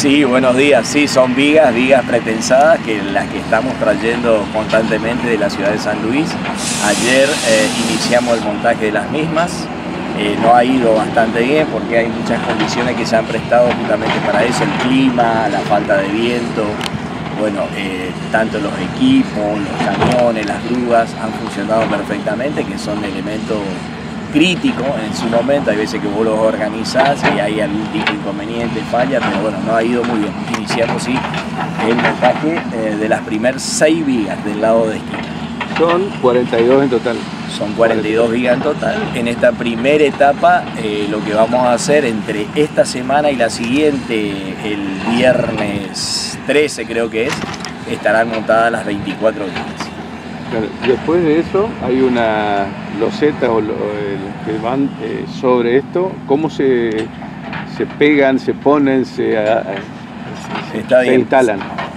Sí, buenos días. Sí, son vigas pretensadas, las que estamos trayendo constantemente de la ciudad de San Luis. Ayer iniciamos el montaje de las mismas. No ha ido bastante bien porque hay muchas condiciones que se han prestado justamente para eso, el clima, la falta de viento. Bueno, tanto los equipos, los camiones, las grúas han funcionado perfectamente, que son elementos críticos en su momento. Hay veces que vos los organizás y hay algún tipo de inconveniente, falla, pero bueno, no ha ido muy bien. Iniciamos sí el montaje de las primeras 6 vigas del lado de esquina. Son 42 en total. Son 42 vigas en total. En esta primera etapa lo que vamos a hacer entre esta semana y la siguiente, el viernes 13 creo que es, estarán montadas las 24 vigas. Claro, después de eso hay una loseta que van sobre esto. ¿Cómo se pegan, se ponen, se instalan?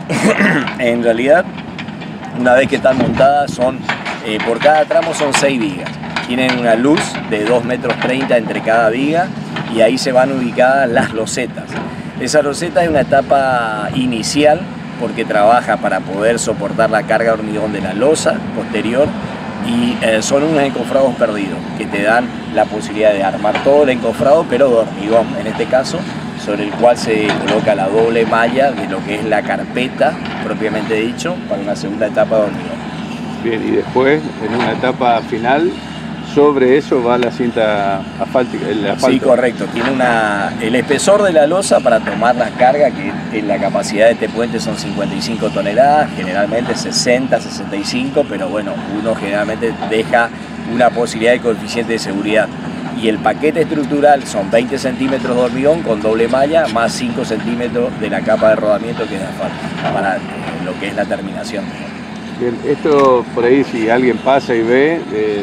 En realidad, una vez que están montadas, por cada tramo son 6 vigas. Tienen una luz de 2,30 metros entre cada viga y ahí se van ubicadas las losetas. Esa loseta es una etapa inicial porque trabaja para poder soportar la carga de hormigón de la losa posterior y son unos encofrados perdidos que te dan la posibilidad de armar todo el encofrado, pero de hormigón en este caso, sobre el cual se coloca la doble malla de lo que es la carpeta propiamente dicho para una segunda etapa de hormigón. Bien, y después en una etapa final sobre eso va la cinta asfáltica, el asfalto. Sí, correcto. Tiene el espesor de la losa para tomar la carga, que la capacidad de este puente son 55 toneladas, generalmente 60, 65, pero bueno, uno generalmente deja una posibilidad de coeficiente de seguridad. Y el paquete estructural son 20 centímetros de hormigón con doble malla, más 5 centímetros de la capa de rodamiento que es de asfalto, para lo que es la terminación. Bien, esto por ahí si alguien pasa y ve,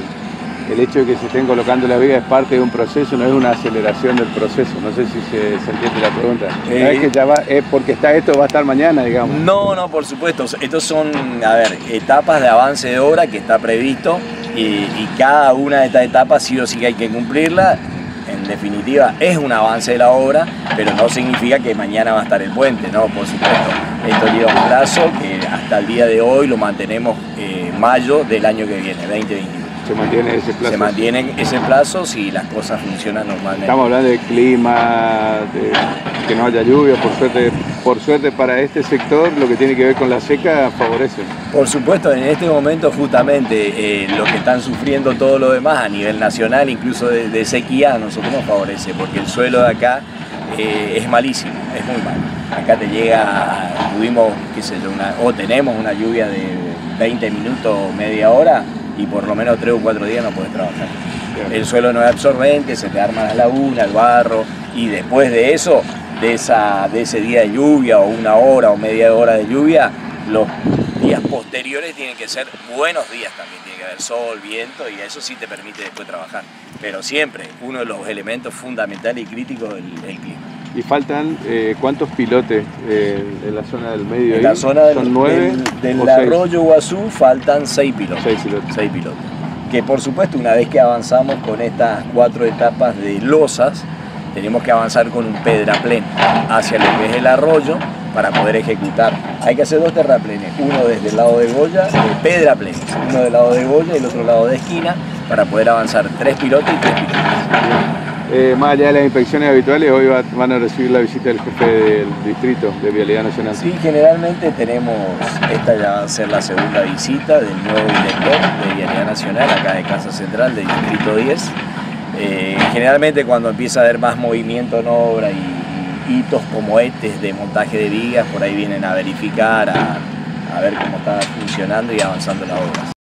el hecho de que se estén colocando las vigas es parte de un proceso, no es una aceleración del proceso. No sé si se entiende la pregunta. ¿No es que ya va, porque está esto, va a estar mañana, digamos? No, por supuesto. Estos son, etapas de avance de obra que está previsto y cada una de estas etapas sí o sí hay que cumplirla. En definitiva, es un avance de la obra, pero no significa que mañana va a estar el puente, ¿no? Por supuesto. Esto lleva un plazo que hasta el día de hoy lo mantenemos mayo del año que viene, 2021. ¿Se mantiene ese plazo? Se mantiene ese plazo si las cosas funcionan normalmente. Estamos hablando de clima, de que no haya lluvia, por suerte para este sector lo que tiene que ver con la seca favorece. Por supuesto, en este momento justamente lo que están sufriendo todo lo demás a nivel nacional, incluso de sequía, a nosotros nos favorece, porque el suelo de acá es malísimo, es muy malo. Acá te llega, tenemos una lluvia de 20 minutos, media hora, y por lo menos 3 o 4 días no puedes trabajar. El suelo no es absorbente, se te arma la laguna, el barro, y después de eso, de ese día de lluvia o una hora o media hora de lluvia, los días posteriores tienen que ser buenos días también, tiene que haber sol, viento, y eso sí te permite después trabajar. Pero siempre uno de los elementos fundamentales y críticos es el clima. ¿Y faltan cuántos pilotes en la zona del medio? En la zona del arroyo Guazú faltan 6 pilotos. 6 pilotos. Que por supuesto una vez que avanzamos con estas 4 etapas de losas, tenemos que avanzar con un pedraplén hacia lo que es el arroyo para poder ejecutar. Hay que hacer 2 terraplenes, uno desde el lado de Goya, pedraplenes, uno del lado de Goya y el otro lado de esquina, para poder avanzar 3 pilotos y 3 pilotos. Más allá de las inspecciones habituales, hoy van a recibir la visita del jefe del distrito de Vialidad Nacional. Sí, generalmente esta ya va a ser la segunda visita del nuevo director de Vialidad Nacional, acá de Casa Central, del Distrito 10. Generalmente cuando empieza a haber más movimiento en obra y hitos como de montaje de vigas, por ahí vienen a verificar, a ver cómo está funcionando y avanzando la obra.